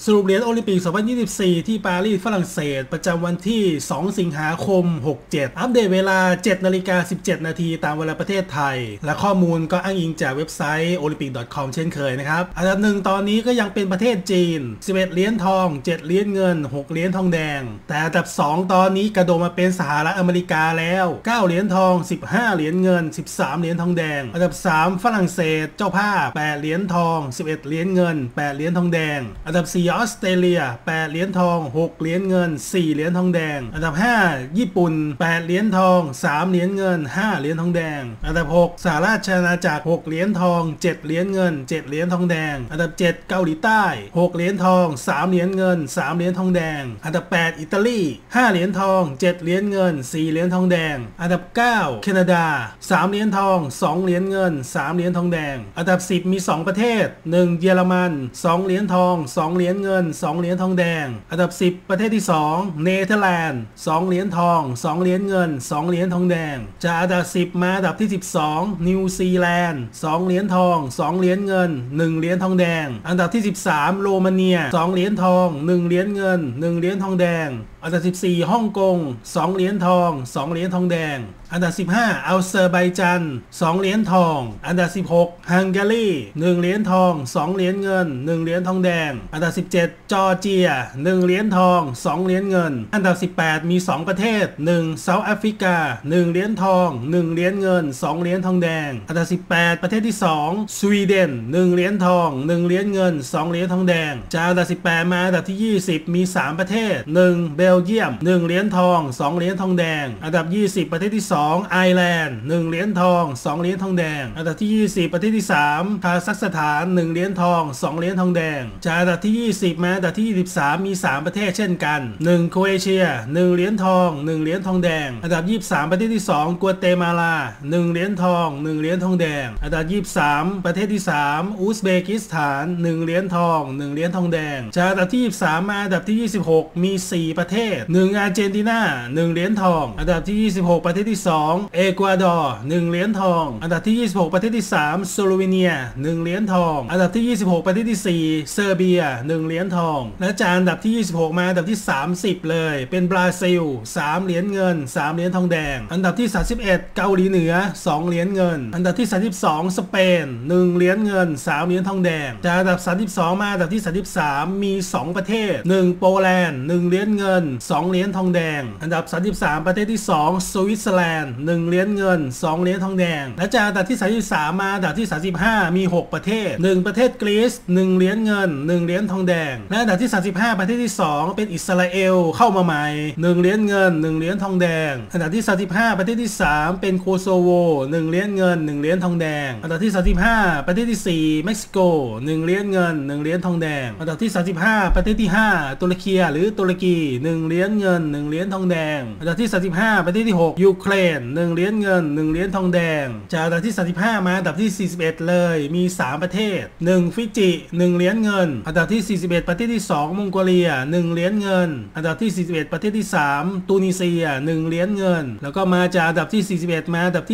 รุปเหรียญโอลิมปิก 2024 ที่ปารีสฝรั่งเศสประจำวันที่ 2 สิงหาคม 67 อัปเดตเวลา 7:17 นาทีตามเวลาประเทศไทยและข้อมูลก็อ้างอิงจากเว็บไซต์ olympic.com เช่นเคยนะครับอันดับหนึ่งตอนนี้ก็ยังเป็นประเทศจีน 11 เหรียญทอง 7 เหรียญเงิน 6 เหรียญทองแดงแต่อันดับ 2 ตอนนี้กระโดดมาเป็นสหรัฐอเมริกาแล้ว 9 เหรียญทอง 15 เหรียญเงิน 13 เหรียญทองแดงอันดับ 3 ฝรั่งเศสเจ้าภาพ 8 เหรียญทอง 11 เหรียญเงิน 8 เหรียญทองแดงอันดับ 4 ออสเตรเลีย 8 เหรียญทอง 6 เหรียญเงิน 4 เหรียญทองแดงอันดับ 5 ญี่ปุ่น 8 เหรียญทอง 3 เหรียญเงิน 5 เหรียญทองแดงอันดับ 6 สหราชอาณาจักร 6 เหรียญทอง 7 เหรียญเงิน 7 เหรียญทองแดงอันดับ 7 เกาหลีใต้ 6 เหรียญทอง 3 เหรียญเงิน 3 เหรียญทองแดงอันดับ 8 อิตาลี 5 เหรียญทอง 7 เหรียญเงิน 4 เหรียญทองแดงอันดับ 9 แคนาดา 3 เหรียญทอง 2 เหรียญเงิน 3 เหรียญทองแดงอันดับ 10 มี 2 ประเทศ 1 เยอรมัน 2 เหรียญทอง 2 เหรียญเงิน 2 เหรียญทองแดงอันดับ 10 ประเทศที่ 2 เนเธอร์แลนด์ 2 เหรียญทอง 2 เหรียญเงิน 2 เหรียญทองแดงจากอันดับ 10 มาอันดับที่ 12 นิวซีแลนด์ 2 เหรียญทอง 2 เหรียญเงิน 1 เหรียญทองแดงอันดับที่ 13 โรมาเนีย 2 เหรียญทอง 1 เหรียญเงิน 1 เหรียญทองแดงอันดับ 14 ฮ่องกง 2 เหรียญทอง 2 เหรียญทองแดงอันดับ 15 อัลเซอร์ไบจัน 2 เหรียญทองอันดับ 16 ฮังการี 1 เหรียญทอง 2 เหรียญเงิน 1 เหรียญทองแดงอันดับ 17 จอร์เจีย 1 เหรียญทอง 2 เหรียญเงินอันดับ 18 มี 2 ประเทศ 1 เซาท์แอฟริกา 1 เหรียญทอง 1 เหรียญเงิน 2 เหรียญทองแดงอันดับ 18 ประเทศที่ 2 สวีเดน 1 เหรียญทอง 1 เหรียญเงิน 2 เหรียญทองแดงจากอันดับ 18 มาอันดับที่ 20 มี 3 ประเทศ 1 เบลเยียม 1 เหรียญทอง 2 เหรียญทองแดงอันดับ 20 ประเทศที่ 2 ไอร์แลนด์ 1 เหรียญทอง 2 เหรียญทองแดงอันดับที่ 20 ประเทศที่ 3 คาซัคสถาน 1 เหรียญทอง 2 เหรียญทองแดงจากอันดับที่ 20 มาอันดับที่ 23 มี 3 ประเทศเช่นกัน 1 โครเอเชีย 1 เหรียญทอง 1 เหรียญทองแดงอันดับ 23 ประเทศที่ 2 กัวเตมาลา 1 เหรียญทอง 1 เหรียญทองแดงอันดับ 23 ประเทศที่ 3 อุซเบกิสถาน 1 เหรียญทอง 1 เหรียญทองแดงจากอันดับที่ 23 มาอันดับที่ 26 มี 4 ประเทศ 1 อาร์เจนตินา 1 เหรียญทองอันดับที่ 26 ประเทศที่ 2 เอกวาดอร์ 1 เหรียญทองอันดับที่ 26 ประเทศที่ 3 สโลวีเนีย 1 เหรียญทองอันดับที่ 26 ประเทศที่ 4 เซอร์เบีย 1 เหรียญทองและจากอันดับที่ 26 มาอันดับที่ 30 เลยเป็นบราซิล 3 เหรียญเงิน 3 เหรียญทองแดงอันดับที่ 31 เกาหลีเหนือ 2 เหรียญเงินอันดับที่ 32 สเปน 1 เหรียญเงิน 3 เหรียญทองแดงจากอันดับ 32 มาอันดับที่ 33 มี 2 ประเทศ 1 โปแลนด์ 1 เหรียญเงิน 2 เหรียญทองแดงอันดับ 33 ประเทศที่ 2 สวิตเซอร์แลนด์ 1 เหรียญเงิน 2 เหรียญทองแดงและจากอันดับที่ 33 มาอันดับที่ 35 มี 6 ประเทศ 1 ประเทศกรีซ 1 เหรียญเงิน 1 เหรียญทองแดงและอันดับที่ 35 ประเทศที่ 2 เป็นอิสราเอลเข้ามาใหม่ 1 เหรียญเงิน 1 เหรียญทองแดงอันดับที่ 35 ประเทศที่ 3 เป็นโคโซโว 1 เหรียญเงิน 1 เหรียญทองแดงอันดับที่ 35 ประเทศที่ 4 เม็กซิโก 1 เหรียญเงิน 1 เหรียญทองแดงอันดับที่ 35 ประเทศที่ 5 ตุรกีหรือตุรกี 1 เหรียญเงิน 1 เหรียญทองแดงอันดับที่ 35 ประเทศที่ 6 ยูเครน 1 เหรียญเงิน 1 เหรียญทองแดงจากอันดับที่ 35 มาอันดับที่ 41 เลยมี 3 ประเทศ 1 ฟิจิ 1 เหรียญเงินอันดับที่ 41 ประเทศที่ 2 มองโกเลีย 1 เหรียญเงินอันดับที่ 41 ประเทศที่ 3 ตูนิเซีย 1 เหรียญเงินแล้วก็มาจากอันดับที่ 41 มาอันดับที่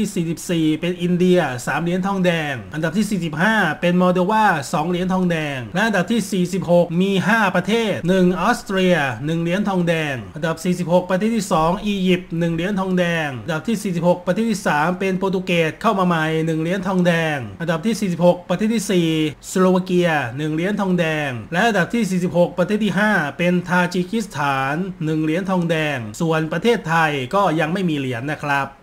44 เป็นอินเดีย 3 เหรียญทองแดงอันดับที่ 45 เป็นมอลโดวา 2 เหรียญทองแดงและอันดับที่ 46 มี 5 ประเทศ 1 ออสเตรีย 1 เหรียญทองแดงอันดับ 46 ประเทศที่ 2 อียิปต์ 1 เหรียญทองแดงอันดับที่ 46 ประเทศที่ 3 เป็นโปรตุเกสเข้ามาใหม่ 1 เหรียญทองแดงอันดับที่ 46 ประเทศที่ 4 สโลวาเกีย 1 เหรียญทองแดงและอันดับที่ 46 ประเทศที่ 5 เป็นทาจิกิสถาน 1 เหรียญทองแดงส่วนประเทศไทยก็ยังไม่มีเหรียญนะครับ